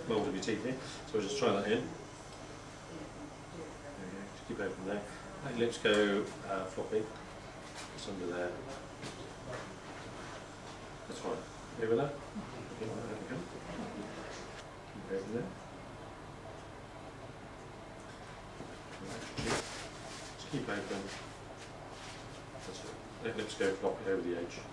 mould of your teeth here. So we'll just try that in. There we go. Just keep open there. Let your lips go floppy. Just under there. That's fine. Okay with that? Okay, there we go. Keep open there. Just keep open. That's it. Let lips go floppy over the edge.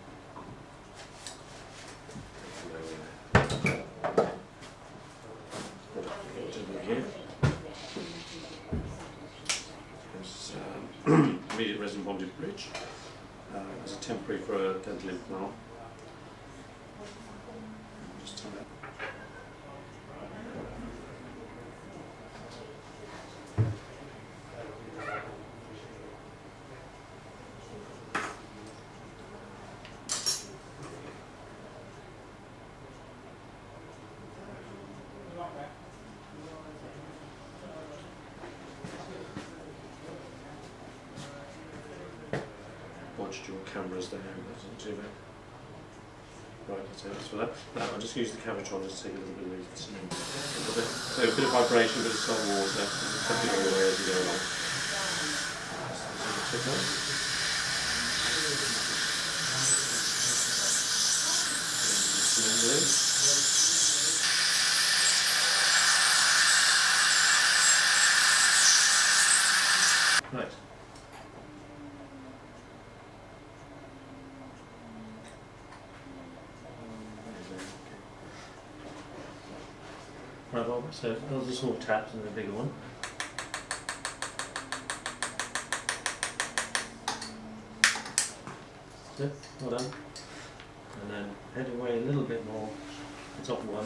Immediate resin bonded bridge as a temporary for a dental implant. Just tie it. Dual cameras there, that's not too bad. Right, so that's for that. Now I'll just use the camera to just take a little bit of it. So a bit of vibration, a bit of salt water, tapping all the way as you go along. Right. Right, well, so those are small taps and the bigger one. So, well done. And then head away a little bit more, the top one.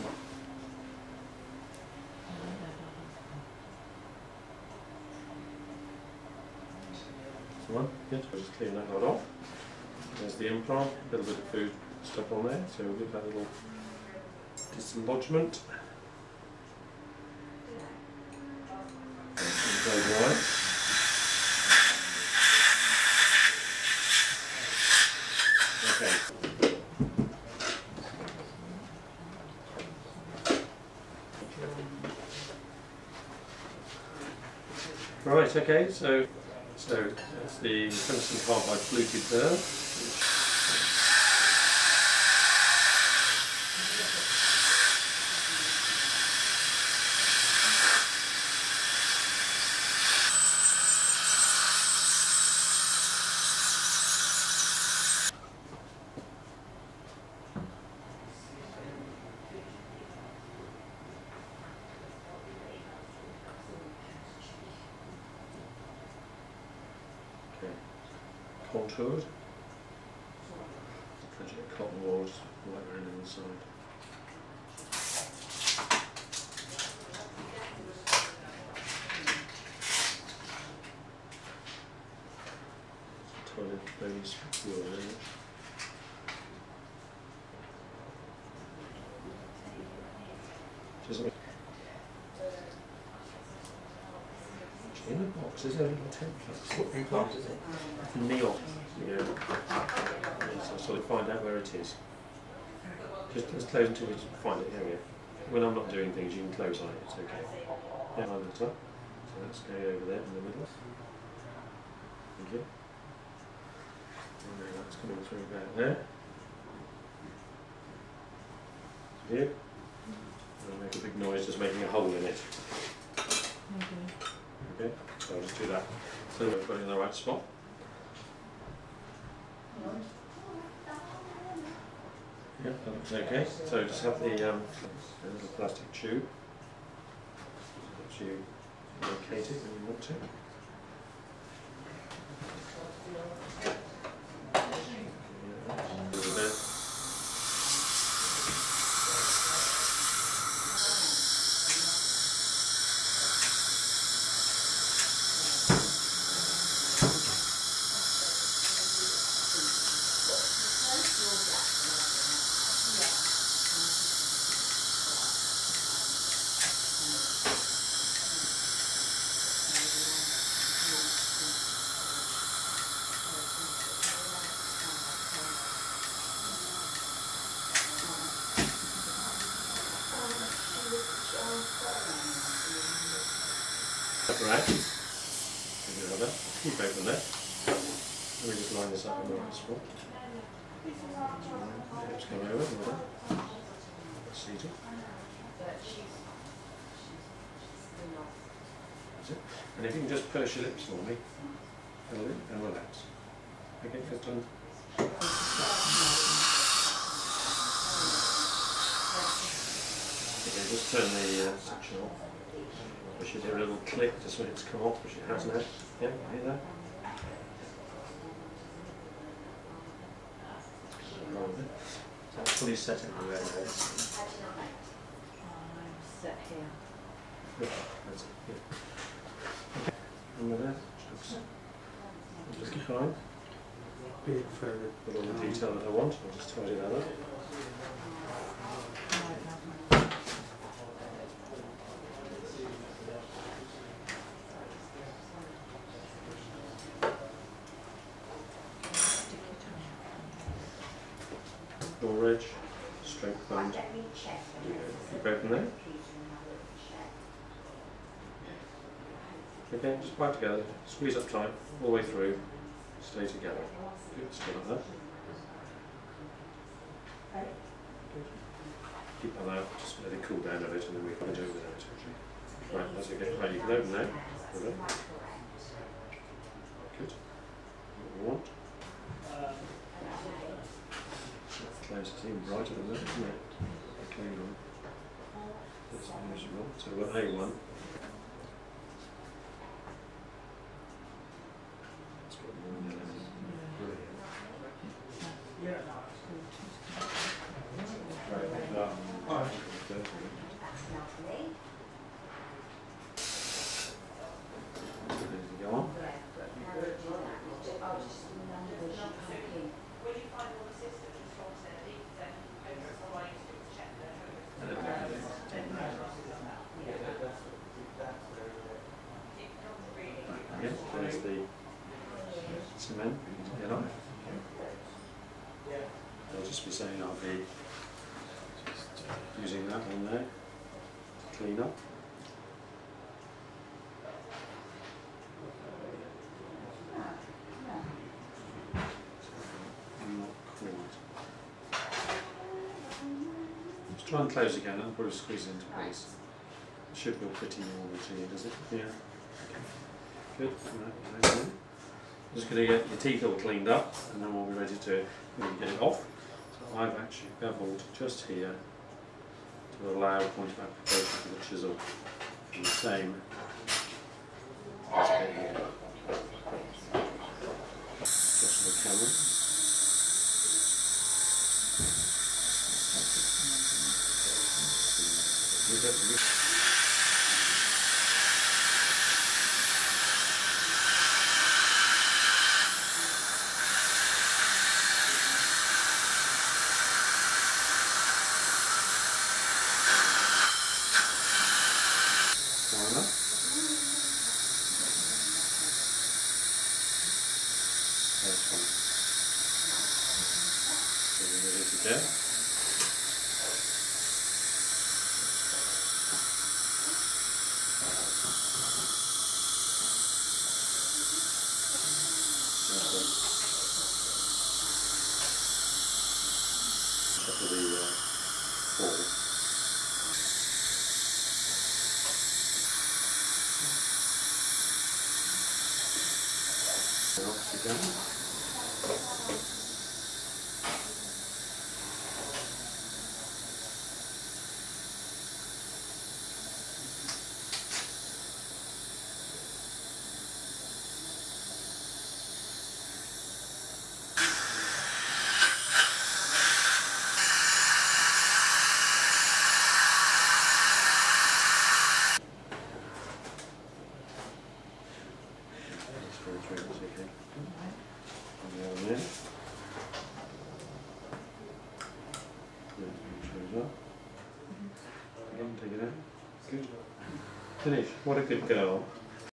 That's the one, good. We'll just clean that lot off. There's the implant, a little bit of food stuck on there, so we'll give that a little dislodgement. Right. Okay. Right, okay, so that's the tungsten carbide fluted there. Contoured. Project cotton walls right around the inside. Toilet very secure, isn't it? In the box is there a little template. What implant is it? Neon. Yeah. So I'll find out where it is. Just close until we find it. Here we go. When I'm not doing things, you can close on it. It's okay. Yeah, line it up. So let's go over there in the middle. Thank you. And then that's coming through about there. Here. And I'll make a big noise, just making a hole in it. Okay, so I'll just do that. So we've got it in the right spot. Yeah, that looks okay. So just have the little plastic tube. Let you locate it when you want to. upper edge. Give it another. Keep open there. Let me just line this up in the right spot. Hips come over. Seated. That's it. And if you can just purse your lips for me, a little bit, and relax. Okay, first time. Okay, just turn the section off. We should hear a little click just when it's come off, which it has now. Yeah, hear that? So that's fully set in the way. Set here. Good, that's it. Good. Okay, and with that, just keep going. Bit further. With all the detail that I want, I'll just tidy that up. Lower edge, strength band. Keep open there. Okay, just bite together, squeeze up tight, all the way through, stay together. Good, stay like that. Good. Keep that out, just let it cool down a bit and then we can do it without it. Right, that's okay. Right, you can open now. Good. What we want. Close, it's even brighter than that, isn't it? Okay, right. That's unusual. So we've got A1. Let's put more in there. Go on. There's the cement to get on. I'll just be saying I'll be using that on there to clean up. Just try and close again, and probably squeeze it into place. It should feel pretty normal to you, does it? Yeah. Good. I'm just going to get your teeth all cleaned up and then we'll be ready to really get it off. So I've actually beveled just here to allow point of application for the chisel and the same this bit here. Just for the camera. Okay. After the fall. And off again. Again, take it out. Good. Finish. What a good girl.